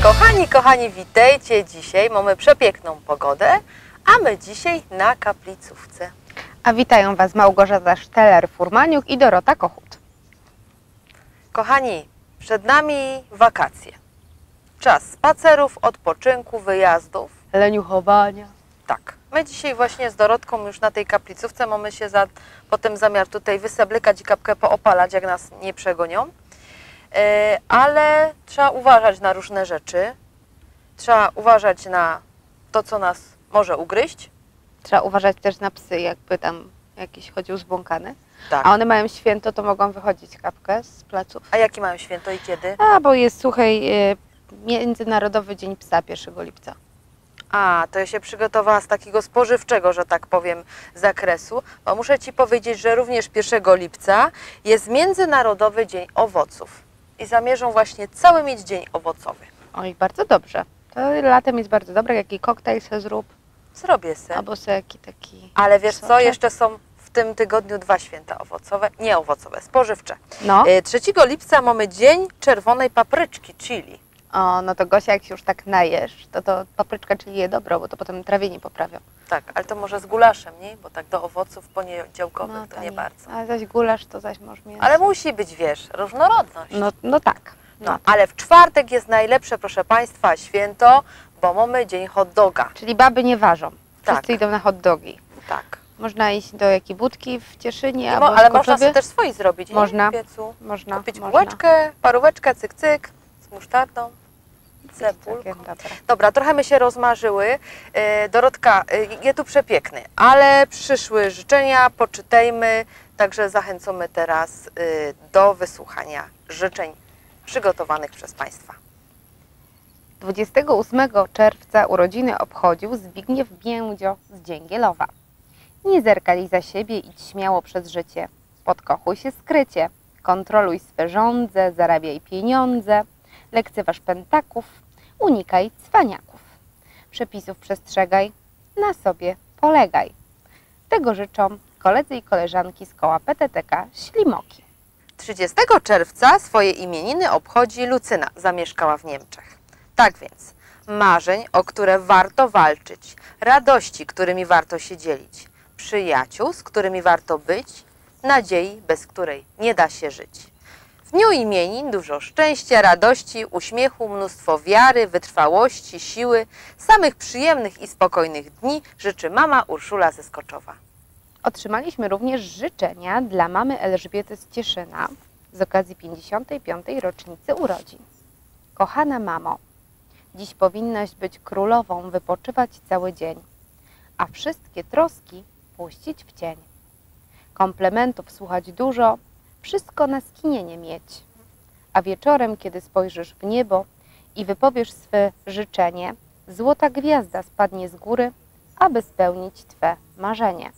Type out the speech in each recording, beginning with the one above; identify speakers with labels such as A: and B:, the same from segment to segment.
A: Kochani, witajcie. Dzisiaj mamy przepiękną pogodę, a my dzisiaj na kaplicówce.
B: A witają Was Małgorzata Szteler-Furmaniuk i Dorota Kochut.
A: Kochani, przed nami wakacje. Czas spacerów, odpoczynku, wyjazdów.
B: Leniuchowania.
A: Tak. My dzisiaj właśnie z Dorotką już na tej kaplicówce mamy się potem zamiar tutaj wyseblykać i kapkę poopalać, jak nas nie przegonią. Ale trzeba uważać na różne rzeczy. Trzeba uważać na to, co nas może ugryźć.
B: Trzeba uważać też na psy, jakby tam jakiś chodził zbłąkany.
A: Tak.
B: A one mają święto, to mogą wychodzić kapkę z placów.
A: A jakie mają święto i kiedy?
B: Bo jest, słuchaj, Międzynarodowy Dzień Psa 1 lipca.
A: To ja się przygotowała z takiego spożywczego, że tak powiem, zakresu, bo muszę Ci powiedzieć, że również 1 lipca jest Międzynarodowy Dzień Owoców i zamierzą właśnie cały mieć dzień owocowy.
B: Oj, bardzo dobrze. To latem jest bardzo dobre, jaki koktajl se zrób.
A: Zrobię se.
B: Albo se jaki taki...
A: Ale wiesz co,
B: soczek.
A: jeszcze są w tym tygodniu 2 święta owocowe, nie owocowe, spożywcze.
B: No.
A: 3 lipca mamy Dzień Czerwonej Papryczki, chili.
B: No to Gosia, jak się już tak najesz, to papryczka czyli je dobro, bo to potem trawienie poprawia.
A: Tak, ale to może z gulaszem, nie? Bo tak do owoców poniedziałkowych to nie bardzo.
B: A zaś gulasz to zaś może mieć.
A: Ale musi być, wiesz, różnorodność.
B: No tak.
A: No, ale w czwartek jest najlepsze, proszę Państwa, święto, bo mamy dzień hot doga.
B: Czyli baby nie ważą. Wszyscy
A: Tak.
B: idą na hot dogi.
A: Tak.
B: Można iść do jakiej budki w Cieszynie albo
A: Ale
B: w
A: można
B: Koczowie.
A: sobie też swoi zrobić,
B: Można.
A: nie? W piecu.
B: Można.
A: Kupić
B: można.
A: bułeczkę, paróweczkę, cyk, z musztardą, cebulką.
B: Takie, dobra.
A: Dobra, trochę my się rozmarzyły. Dorotka, je tu przepiękny, ale przyszły życzenia, poczytajmy, także zachęcamy teraz do wysłuchania życzeń przygotowanych przez Państwa.
B: 28 czerwca urodziny obchodził Zbigniew Biędzio z Dzięgielowa. Nie zerkaj za siebie, idź śmiało przez życie. Podkochuj się skrycie, kontroluj swe żądze, zarabiaj pieniądze, lekceważ pętaków, unikaj cwaniaków. Przepisów przestrzegaj, na sobie polegaj. Tego życzą koledzy i koleżanki z koła PTTK Ślimoki.
A: 30 czerwca swoje imieniny obchodzi Lucyna, zamieszkała w Niemczech. Tak więc, marzeń, o które warto walczyć, radości, którymi warto się dzielić, przyjaciół, z którymi warto być, nadziei, bez której nie da się żyć. W dniu imienin dużo szczęścia, radości, uśmiechu, mnóstwo wiary, wytrwałości, siły, samych przyjemnych i spokojnych dni życzy mama Urszula ze Skoczowa.
B: Otrzymaliśmy również życzenia dla mamy Elżbiety z Cieszyna z okazji 55. rocznicy urodzin. Kochana mamo, dziś powinnaś być królową, wypoczywać cały dzień, a wszystkie troski puścić w cień. Komplementów słuchać dużo, wszystko na skinienie mieć. A wieczorem, kiedy spojrzysz w niebo i wypowiesz swe życzenie, złota gwiazda spadnie z góry, aby spełnić Twe marzenie.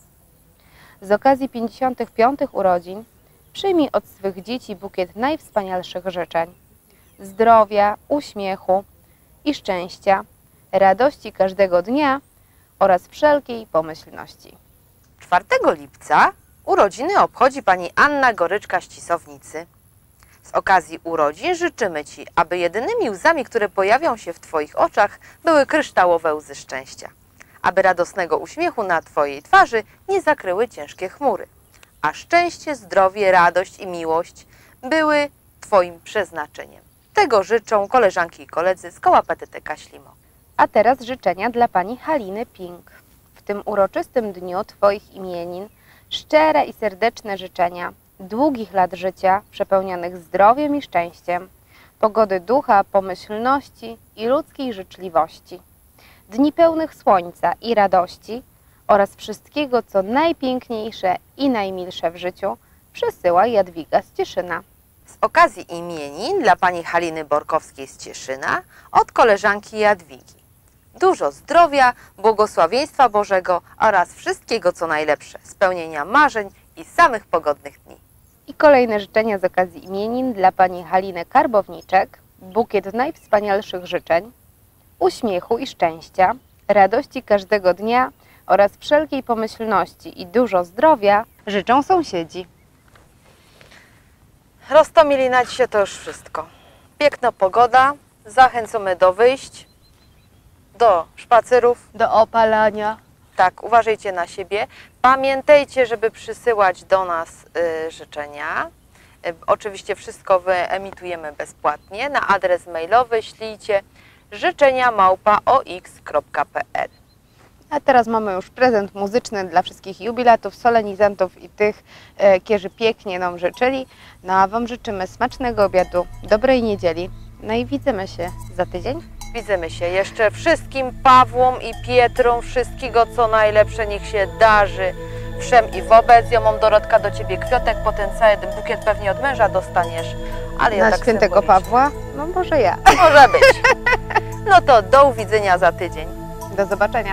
B: Z okazji 55. urodzin przyjmij od swych dzieci bukiet najwspanialszych życzeń. Zdrowia, uśmiechu i szczęścia, radości każdego dnia oraz wszelkiej pomyślności.
A: 4 lipca urodziny obchodzi pani Anna Goryczka z Cisownicy. Z okazji urodzin życzymy Ci, aby jedynymi łzami, które pojawią się w Twoich oczach, były kryształowe łzy szczęścia. Aby radosnego uśmiechu na Twojej twarzy nie zakryły ciężkie chmury. A szczęście, zdrowie, radość i miłość były Twoim przeznaczeniem. Tego życzą koleżanki i koledzy z koła PTTK Ślimok.
B: A teraz życzenia dla pani Haliny Pink. W tym uroczystym dniu Twoich imienin szczere i serdeczne życzenia, długich lat życia przepełnionych zdrowiem i szczęściem, pogody ducha, pomyślności i ludzkiej życzliwości, dni pełnych słońca i radości oraz wszystkiego, co najpiękniejsze i najmilsze w życiu, przesyła Jadwiga z Cieszyna.
A: Z okazji imienin dla pani Haliny Borkowskiej z Cieszyna od koleżanki Jadwigi. Dużo zdrowia, błogosławieństwa Bożego oraz wszystkiego, co najlepsze, spełnienia marzeń i samych pogodnych dni.
B: I kolejne życzenia z okazji imienin dla pani Haliny Karbowniczek, bukiet najwspanialszych życzeń, uśmiechu i szczęścia, radości każdego dnia oraz wszelkiej pomyślności i dużo zdrowia życzą sąsiedzi.
A: Roztomili na dzisiaj to już wszystko. Piękna pogoda, Zachęcamy do wyjść, do spacerów.
B: Do opalania.
A: Tak, uważajcie na siebie. Pamiętajcie, żeby przysyłać do nas życzenia. Oczywiście wszystko wyemitujemy bezpłatnie. Na adres mailowy ślijcie życzenia@ox.pl.
B: A teraz mamy już prezent muzyczny dla wszystkich jubilatów, solenizantów i tych, którzy pięknie nam życzyli. No a Wam życzymy smacznego obiadu, dobrej niedzieli. No i widzimy się za tydzień.
A: Widzimy się. Jeszcze wszystkim Pawłom i Pietrom wszystkiego co najlepsze, niech się darzy wszem i wobec. Ja mam, Dorotka, do Ciebie kwiatek, potem cały bukiet pewnie od męża dostaniesz. Ale ja
B: Na
A: tak
B: świętego
A: symbolicznie.
B: Pawła? No może ja.
A: Może być. No to do uwidzenia za tydzień.
B: Do zobaczenia.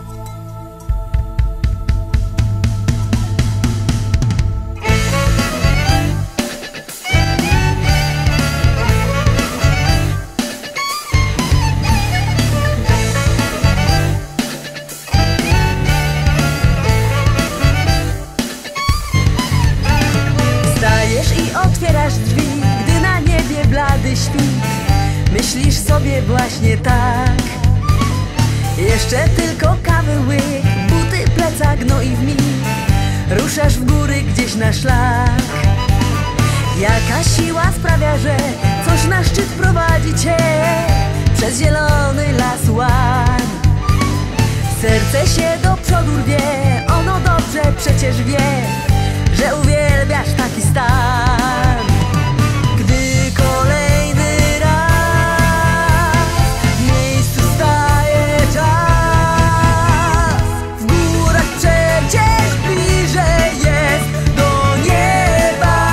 C: Otwierasz drzwi, gdy na niebie blady świt. Myślisz sobie właśnie tak. Jeszcze tylko kawy łyk, buty, plecak, no i w mig ruszasz w góry gdzieś na szlak. Jaka siła sprawia, że coś na szczyt prowadzi cię przez zielony las łan. Serce się do przodu rwie, ono dobrze przecież wie, że uwielbiasz taki stan. Gdy kolejny raz w miejscu staje czas, w górach przecież bliżej jest do nieba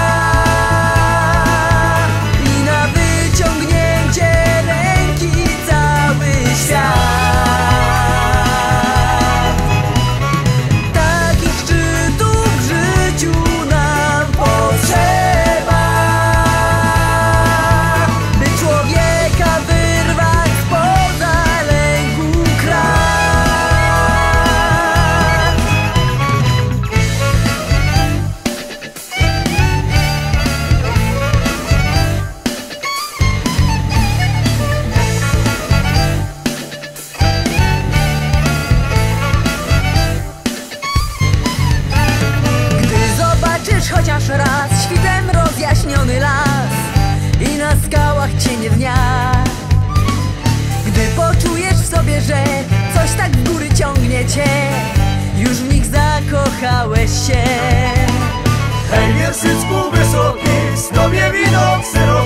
C: i na wyciągnięcie ręki cały świat. Takich szczytów w życiu nam potrzeba, by człowieka wyrwać spoza lęku krat. Gdy zobaczysz chociaż raz świtem rozjaśniony las i na skałach cienie dnia, gdy poczujesz w sobie, że coś tak w góry ciągnie cię, już w nich zakochałeś się.
D: Hej, wierszycku wysoki, z tobie widok